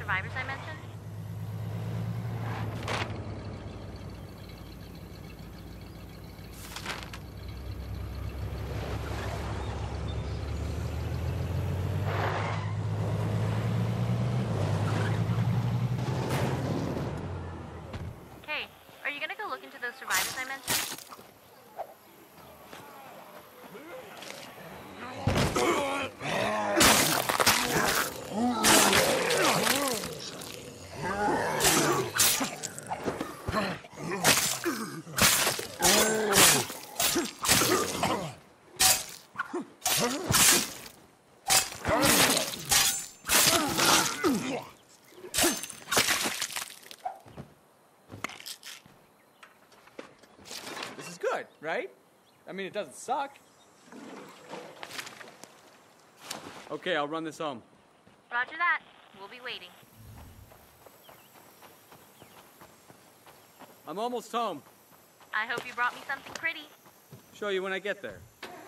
survivors I mentioned? Okay, are you gonna go look into those survivors I mentioned? This is good, right? I mean, it doesn't suck. Okay, I'll run this home. Roger that. We'll be waiting. I'm almost home. I hope you brought me something pretty. Show you when I get there.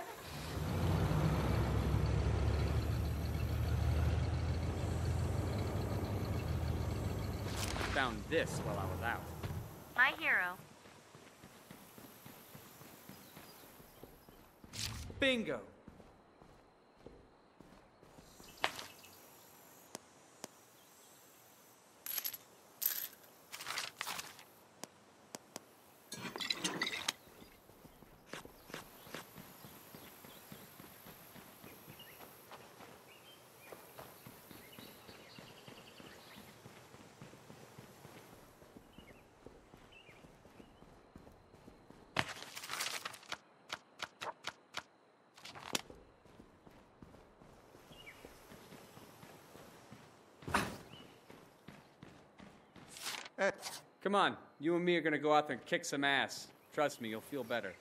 Found this while I was out. My hero. Bingo! Come on, you and me are gonna go out there and kick some ass. Trust me, you'll feel better.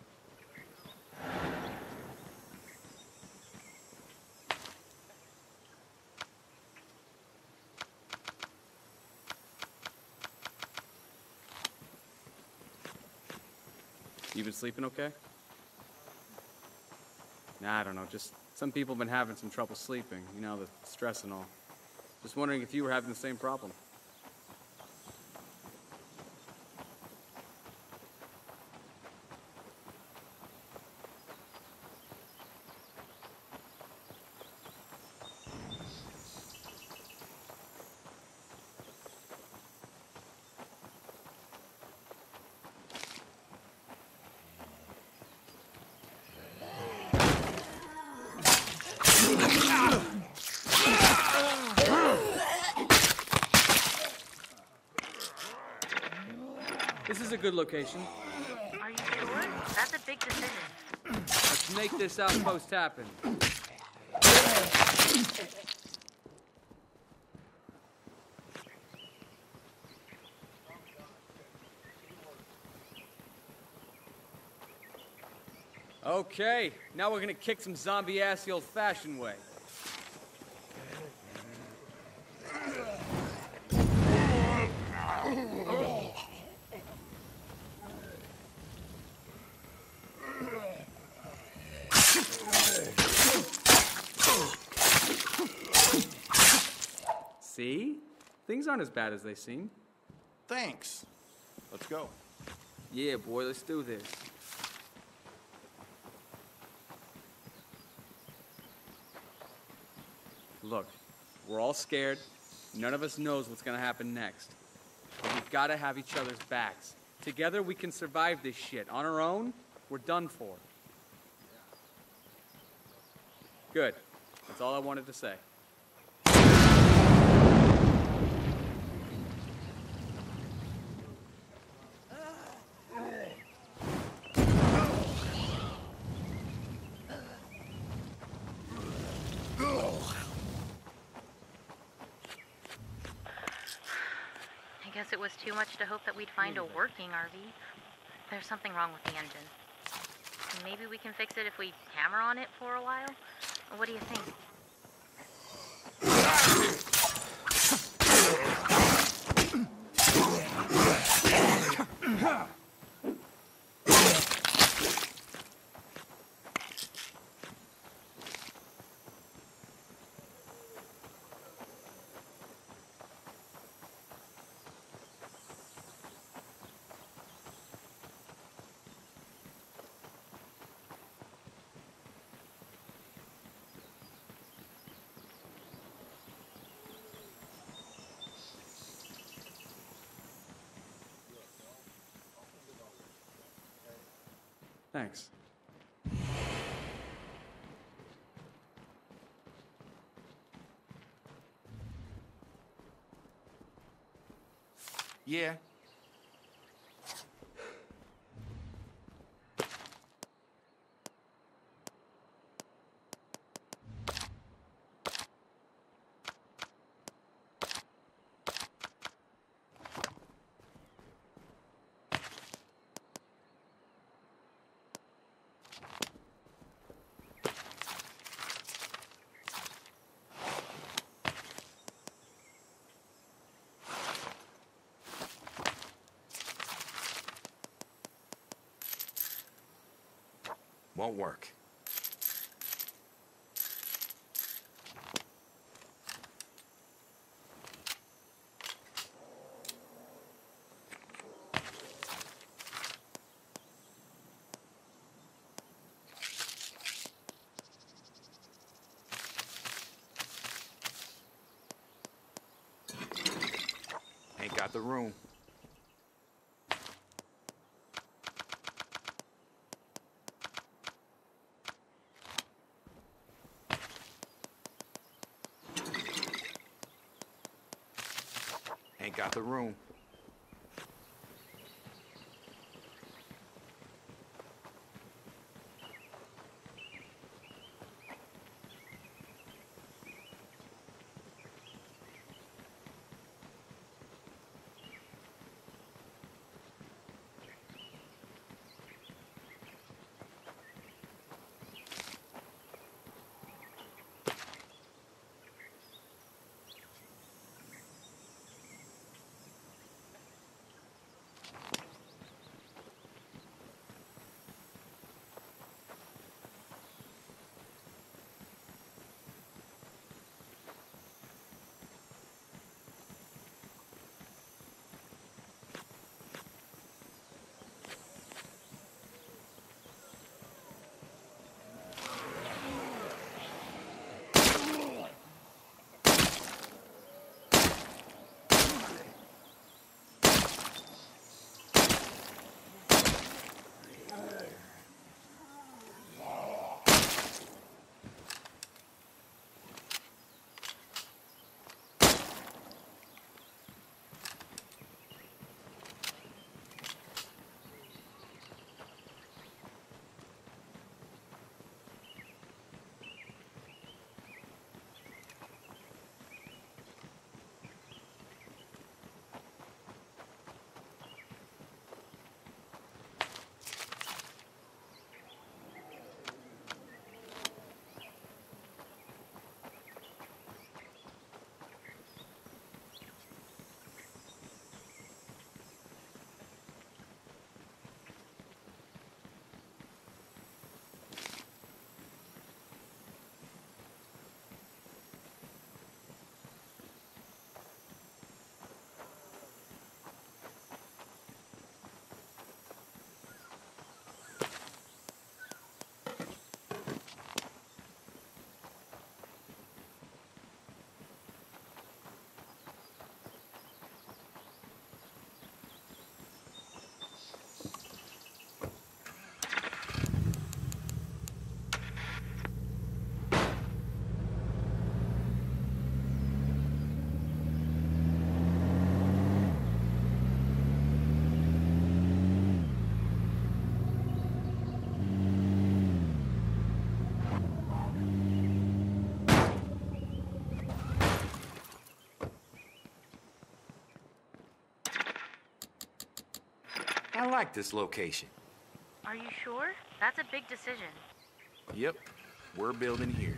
You been sleeping okay? Nah, I don't know, just some people have been having some trouble sleeping. You know, the stress and all. Just wondering if you were having the same problem. This is a good location. Are you sure? That's a big decision. Let's make this outpost happen. Okay, now we're gonna kick some zombie ass the old-fashioned way. See? Things aren't as bad as they seem. Thanks. Let's go. Yeah, boy, let's do this. Look, we're all scared. None of us knows what's gonna happen next. But we've gotta have each other's backs. Together we can survive this shit. On our own, we're done for. Good. That's all I wanted to say. I guess it was too much to hope that we'd find a working RV. There's something wrong with the engine. Maybe we can fix it if we hammer on it for a while? What do you think? Thanks. Yeah. Won't work. Ain't got the room. Ain't got the room. I like this location. Are you sure? That's a big decision. Yep, we're building here.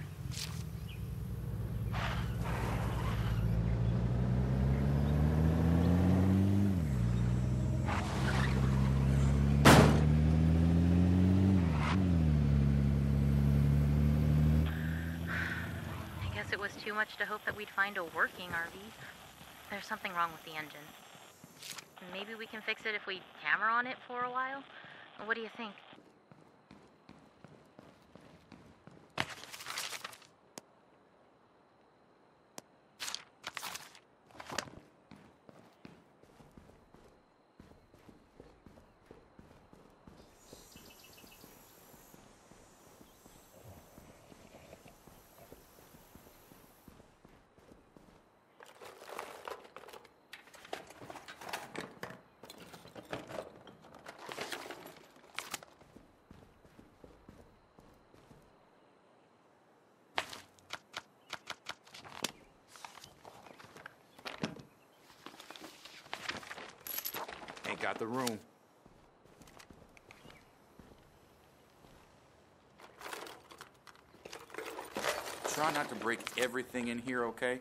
I guess it was too much to hope that we'd find a working RV. There's something wrong with the engine. Maybe we can fix it if we hammer on it for a while? What do you think? got the room. Try not to break everything in here, okay?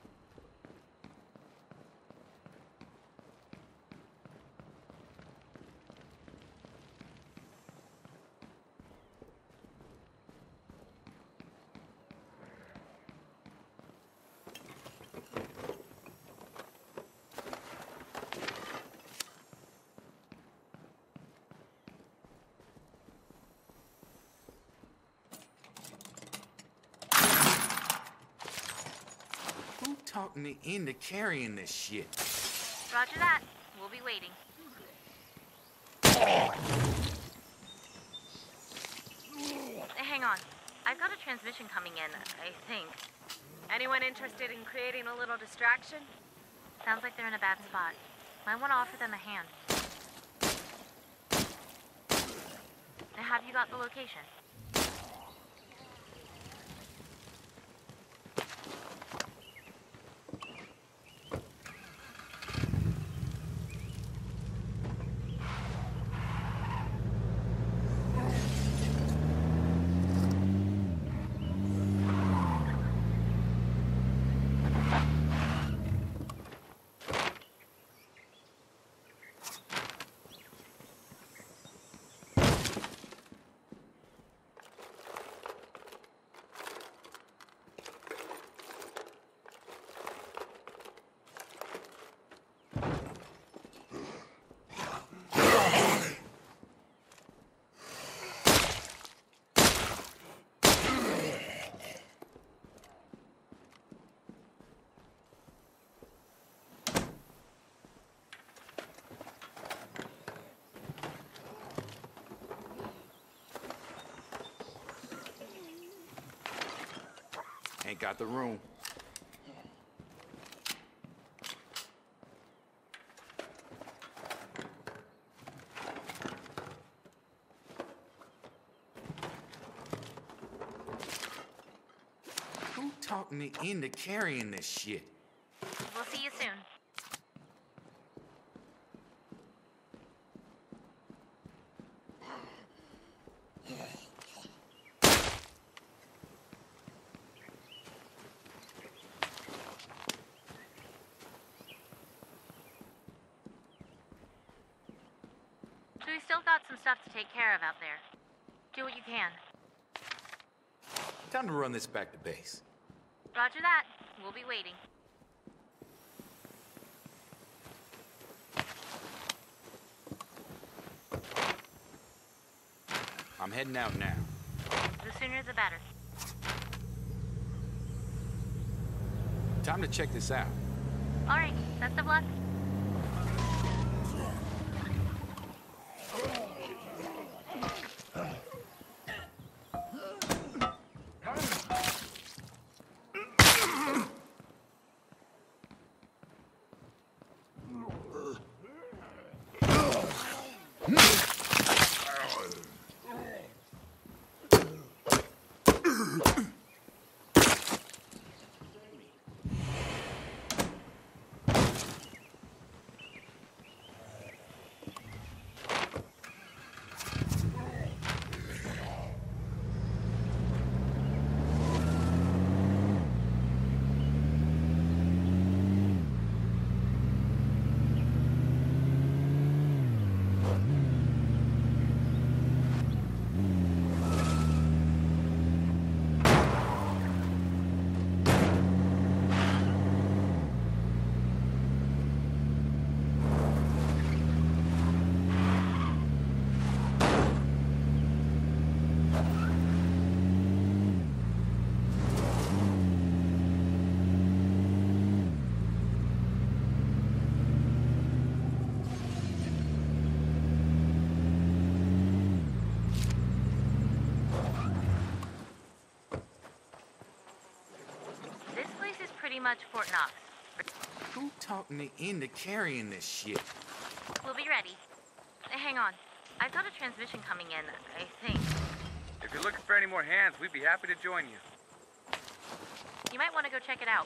Who talked me into carrying this shit? Roger that. We'll be waiting. Hang on. I've got a transmission coming in, I think. Anyone interested in creating a little distraction? Sounds like they're in a bad spot. Might want to offer them a hand. Have you got the location? Ain't got the room. Who talked me into carrying this shit? We'll see you soon. So we still got some stuff to take care of out there. Do what you can. Time to run this back to base. Roger that. We'll be waiting. I'm heading out now. The sooner the better. Time to check this out. All right. Best of luck. Pretty much Fort Knox. Who talked me into carrying this shit? We'll be ready. Hang on. I've got a transmission coming in, I think. If you're looking for any more hands, we'd be happy to join you. You might want to go check it out.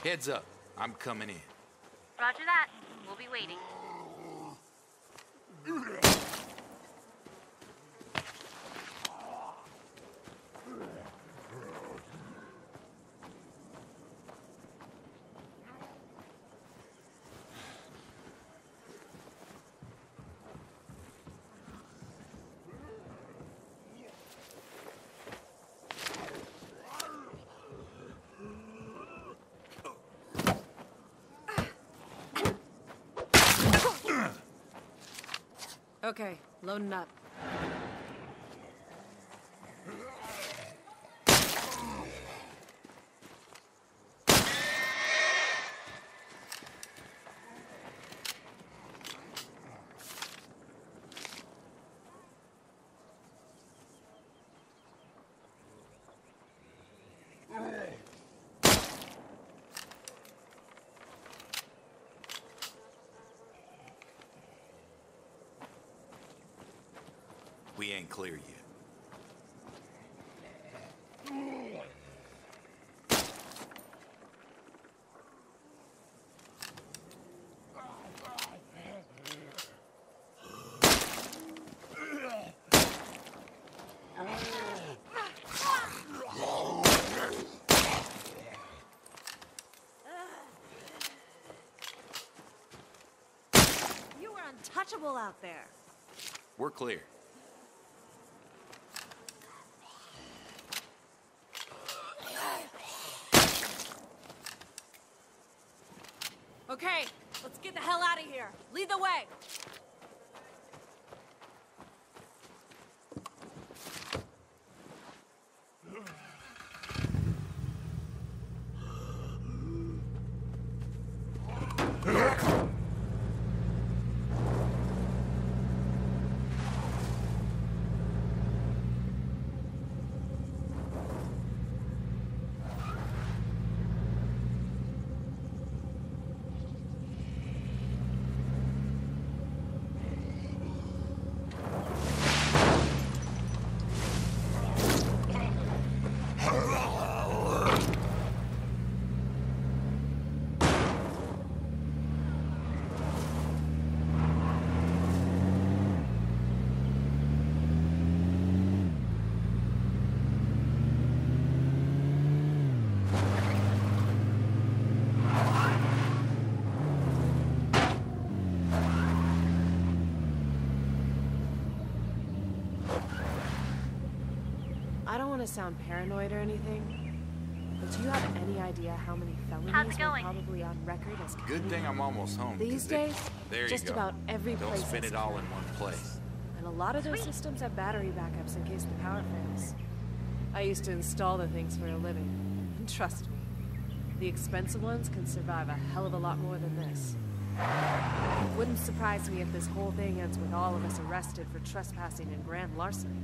Heads up. I'm coming in. Roger that. We'll be waiting. Okay, loading up. We ain't clear yet. You were untouchable out there. We're clear. Okay, let's get the hell out of here. Lead the way. I don't want to sound paranoid or anything, but do you have any idea how many felonies How's it were going? probably on record as Good thing I'm almost home. 'cause These they- days, there just you go. about every Don't place spin has it all in cameras. one place. And a lot of those Sweet. systems have battery backups in case the power fails. I used to install the things for a living. And trust me, the expensive ones can survive a hell of a lot more than this. It wouldn't surprise me if this whole thing ends with all of us arrested for trespassing and grand larceny.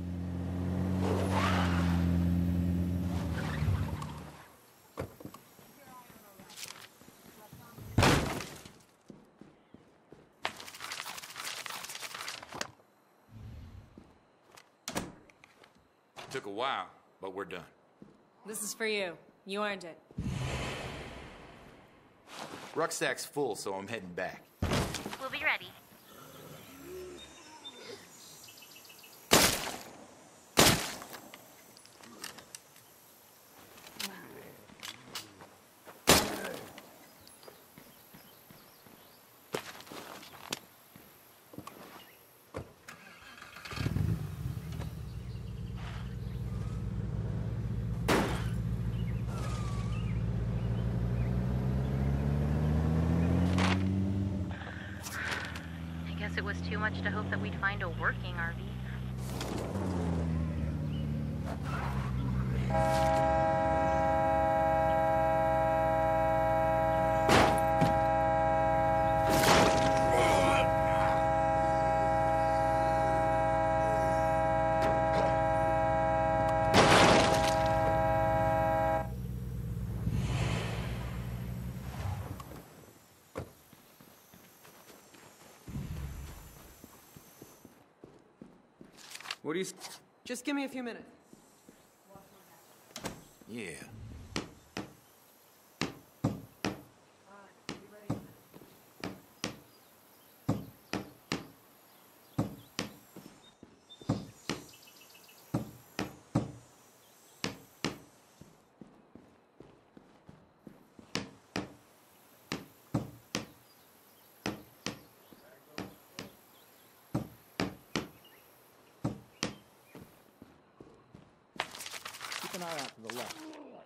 Took a while, but we're done. This is for you. You earned it. Rucksack's full, so I'm heading back. We'll be ready. I guess it was too much to hope that we'd find a working RV. What do you... Just give me a few minutes. Yeah. an eye out to the left.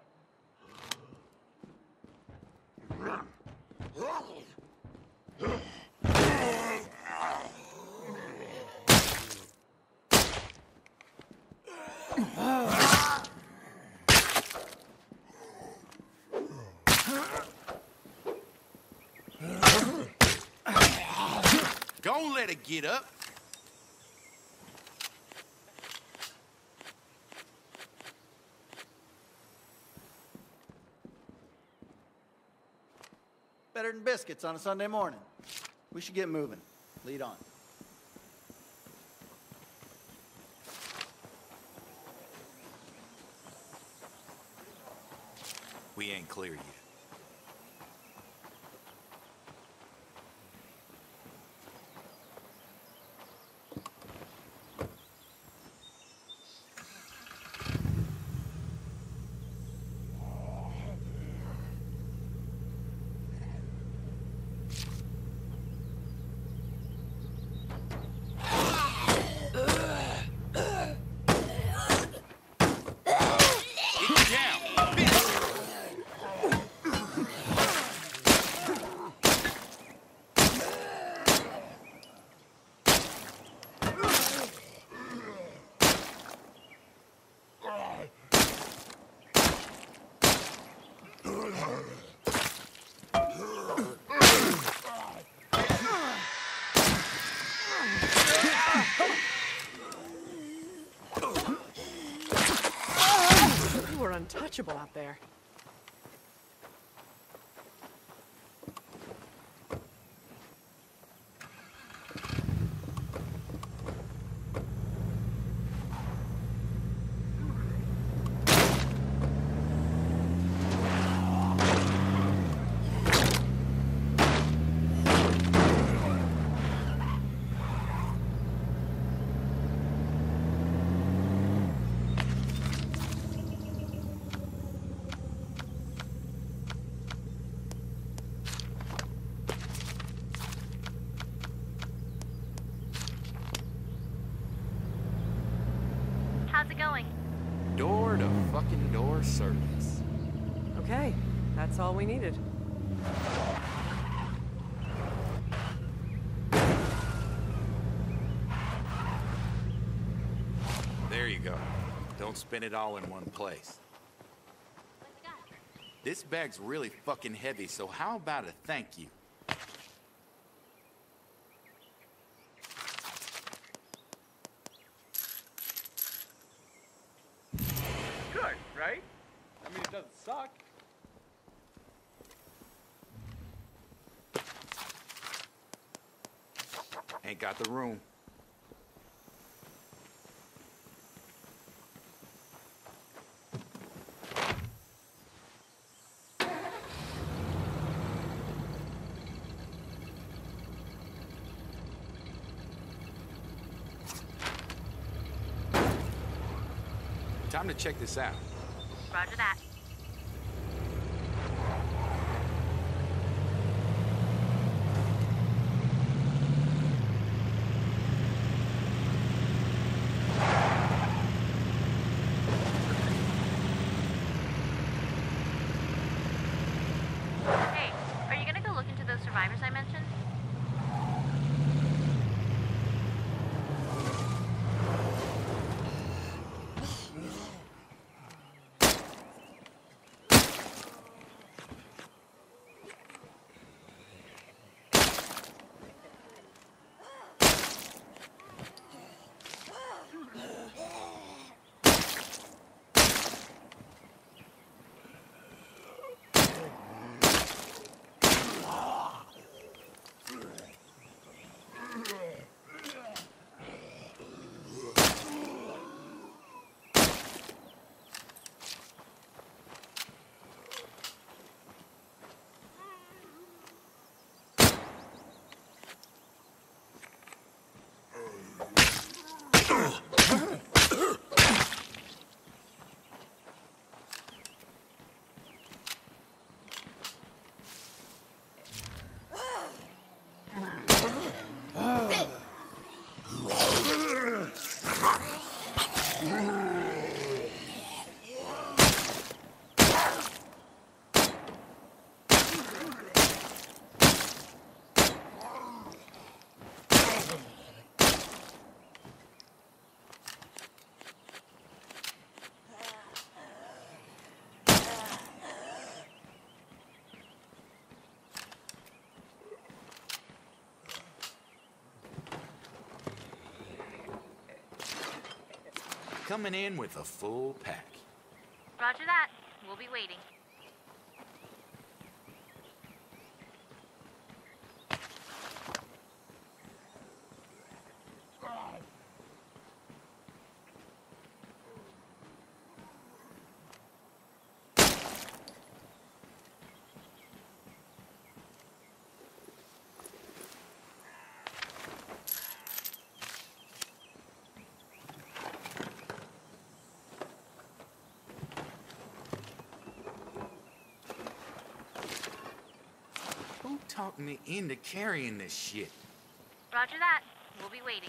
Don't let it get up. Better than biscuits on a Sunday morning. We should get moving. Lead on. We ain't clear yet. You were untouchable out there. How's it going? Door to fucking door service. Okay, that's all we needed. There you go. Don't spin it all in one place. This bag's really fucking heavy, so how about a thank you? Good, right? I mean, it doesn't suck. Ain't got the room. Time to check this out. Roger that. Hey, are you gonna go look into those survivors I mentioned? coming in with a full pack. Roger that. We'll be waiting. Who talked me into carrying this shit? Roger that. We'll be waiting.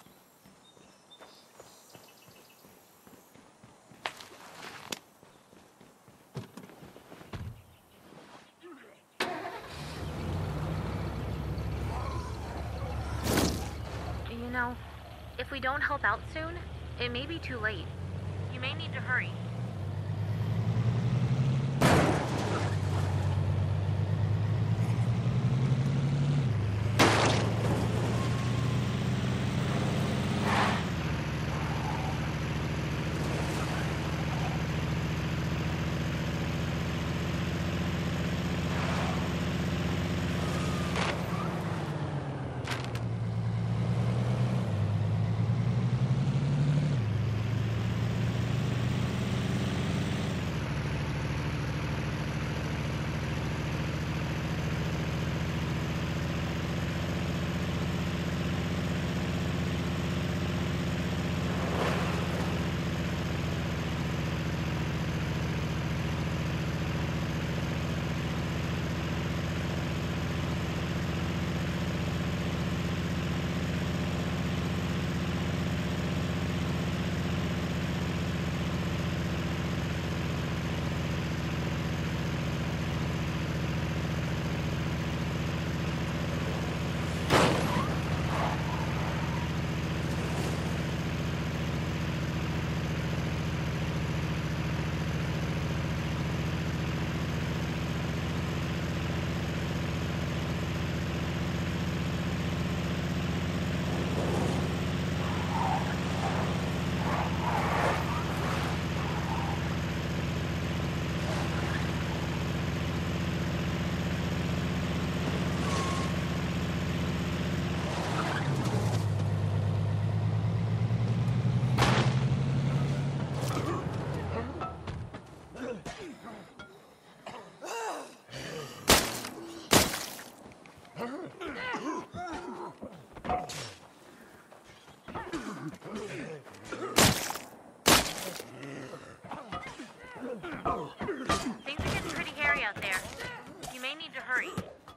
You know, if we don't help out soon, it may be too late. You may need to hurry. Things are getting pretty hairy out there. You may need to hurry.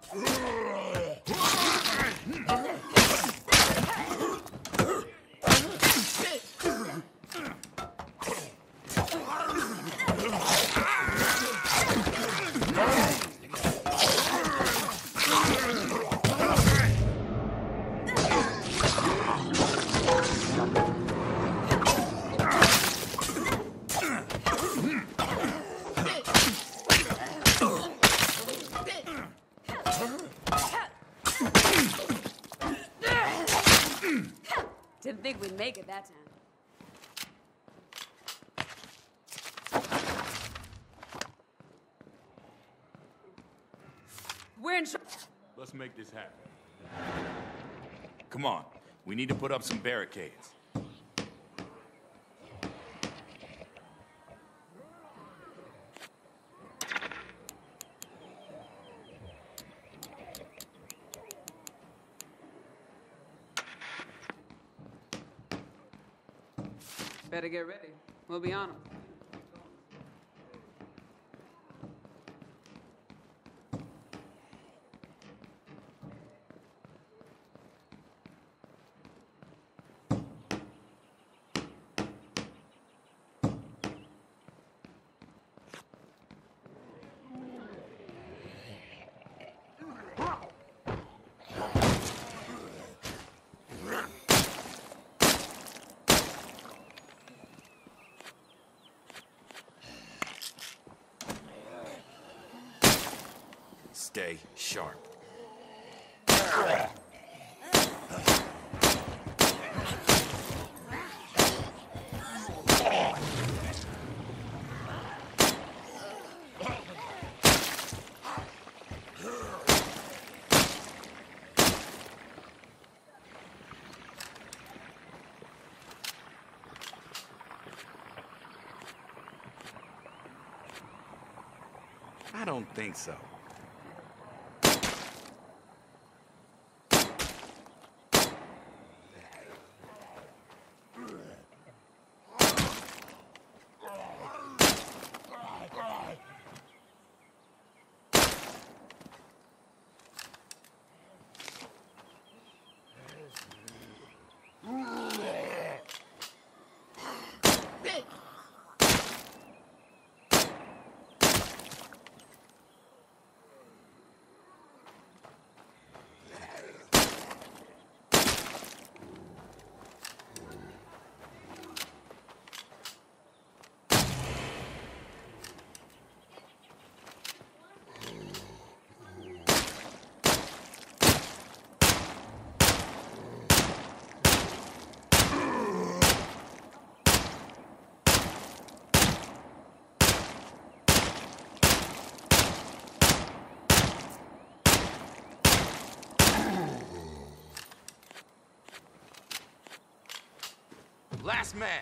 Didn't think we'd make it that time. We're in. Let's make this happen. Come on, we need to put up some barricades. Better get ready. We'll be on 'em. Stay sharp. I don't think so. Last man.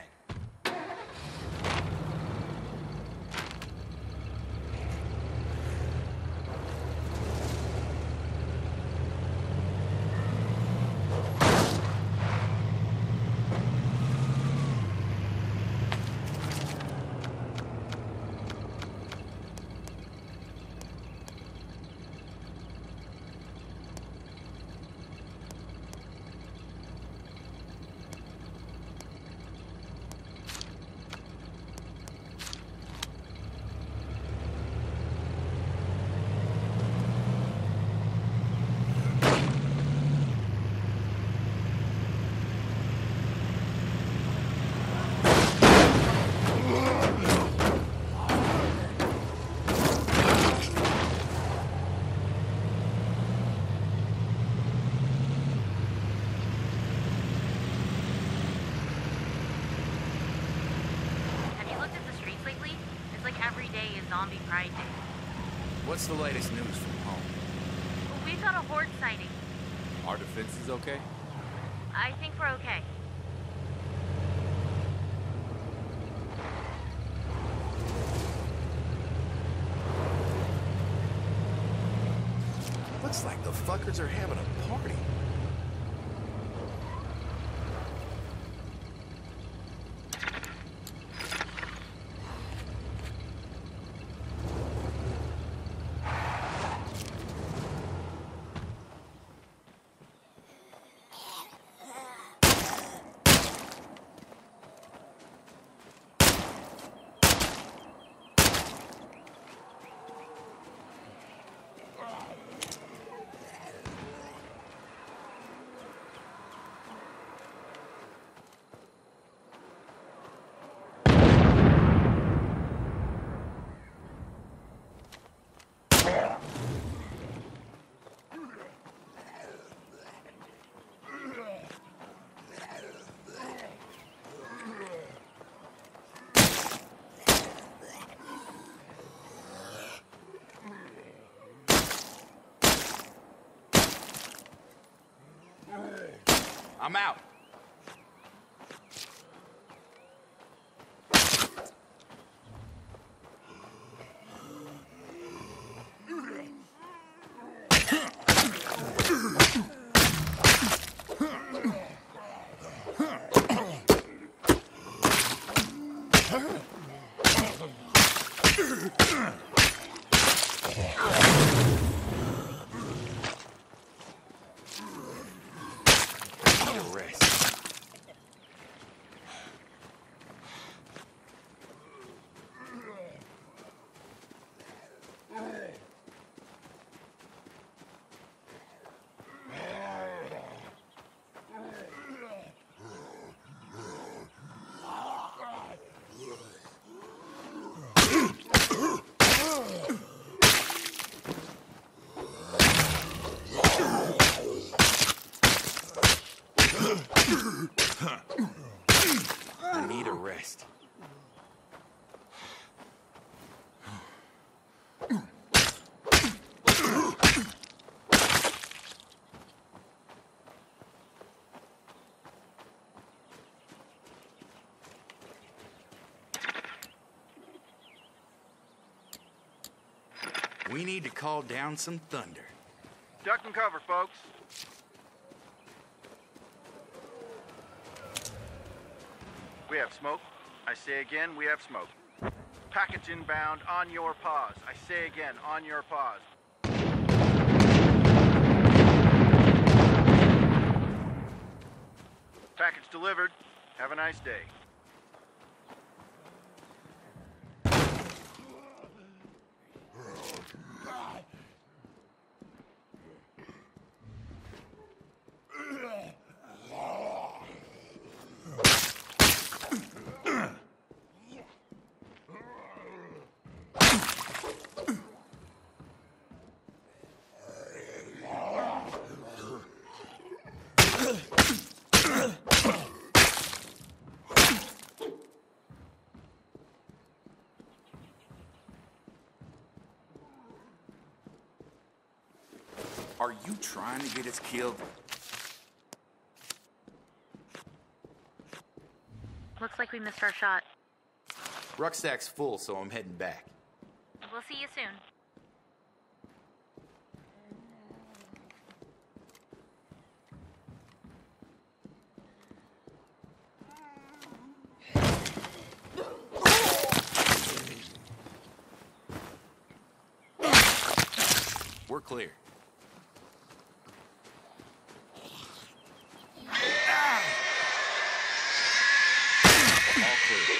Zombie Pride Day. What's the latest news from home? We got a horde sighting. Our defense is okay? I think we're okay. Looks like the fuckers are having a party. I'm out. We need to call down some thunder. Duck and cover, folks. We have smoke. I say again, we have smoke. Package inbound, on your pause. I say again, on your pause. Package delivered. Have a nice day. Are you trying to get us killed? Looks like we missed our shot. Rucksack's full, so I'm heading back. We'll see you soon. We're clear. All clear.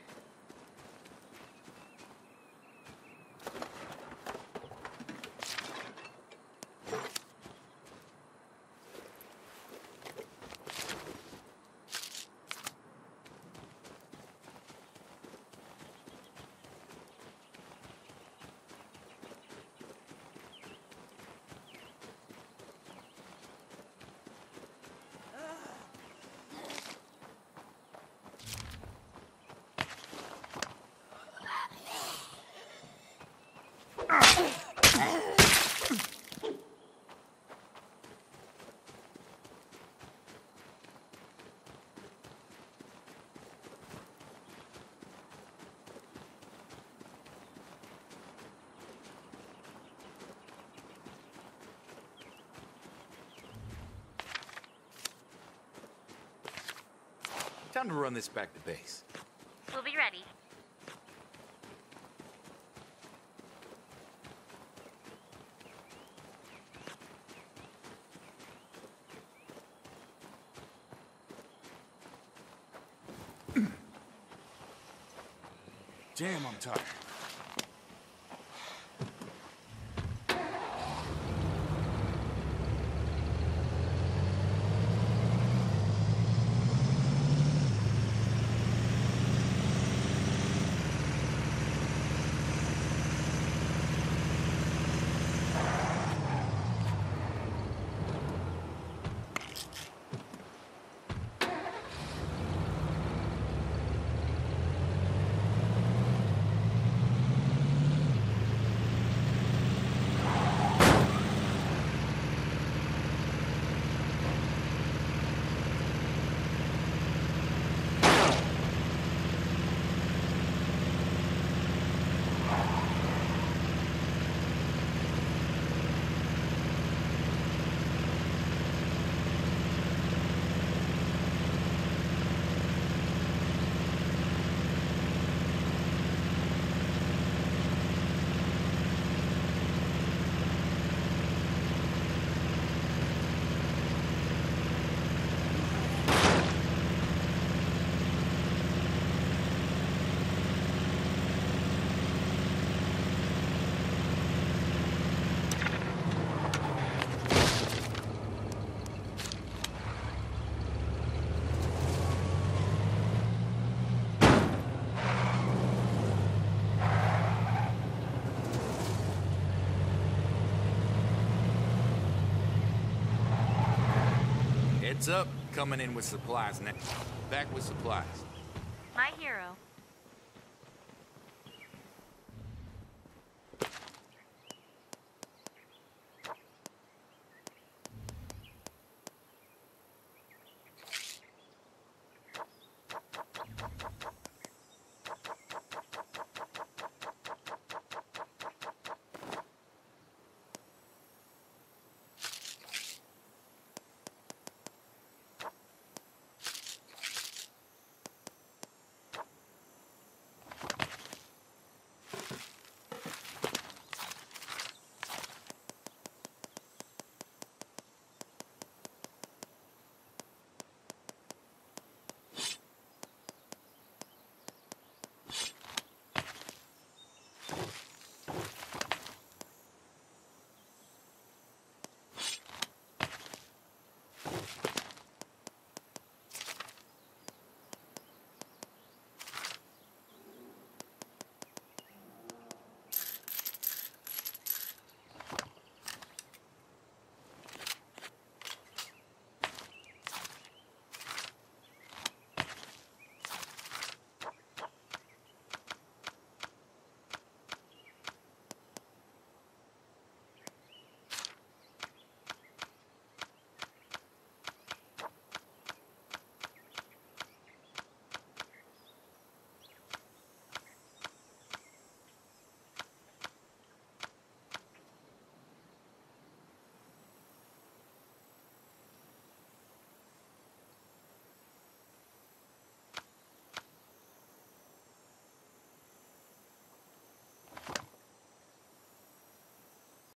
Time to run this back to base. We'll be ready. Damn, I'm tired. Heads up, coming in with supplies next. Back with supplies. My hero. Come on.